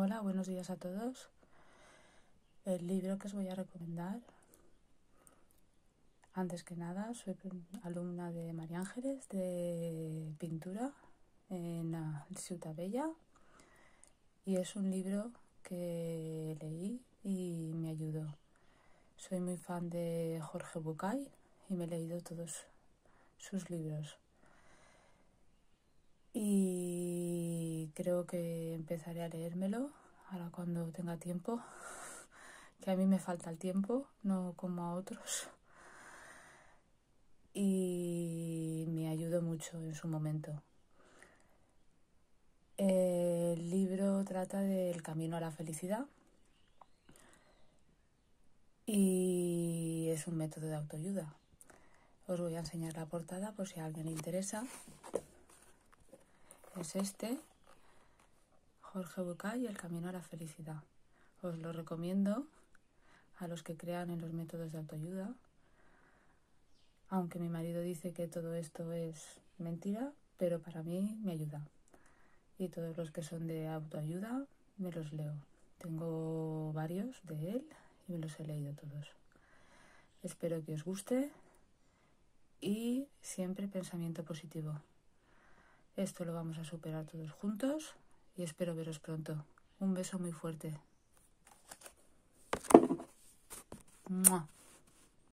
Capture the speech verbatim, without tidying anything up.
Hola, buenos días a todos. El libro que os voy a recomendar, antes que nada, soy alumna de María Ángeles de pintura en Ciutat Vella y es un libro que leí y me ayudó. Soy muy fan de Jorge Bucay y me he leído todos sus libros. Y creo que empezaré a leérmelo ahora cuando tenga tiempo, que a mí me falta el tiempo, no como a otros. Y me ayudó mucho en su momento. El libro trata del camino a la felicidad y es un método de autoayuda. Os voy a enseñar la portada por si a alguien le interesa. Es este, Jorge Bucay, El camino a la felicidad. Os lo recomiendo a los que crean en los métodos de autoayuda, aunque mi marido dice que todo esto es mentira, pero para mí me ayuda. Y todos los que son de autoayuda me los leo. Tengo varios de él y me los he leído todos. Espero que os guste y siempre pensamiento positivo. Esto lo vamos a superar todos juntos y espero veros pronto. Un beso muy fuerte. ¡Mua!